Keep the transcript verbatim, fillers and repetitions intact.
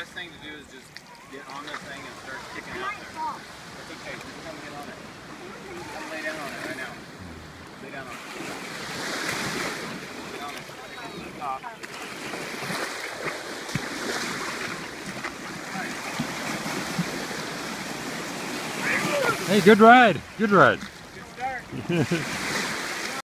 best thing to do is just get on this thing and start kicking out there. That's okay, just come get on it. Come lay down on it right now. Lay down on it. Lay on it. Take it to the top. Hey, good ride. Good ride. Good start.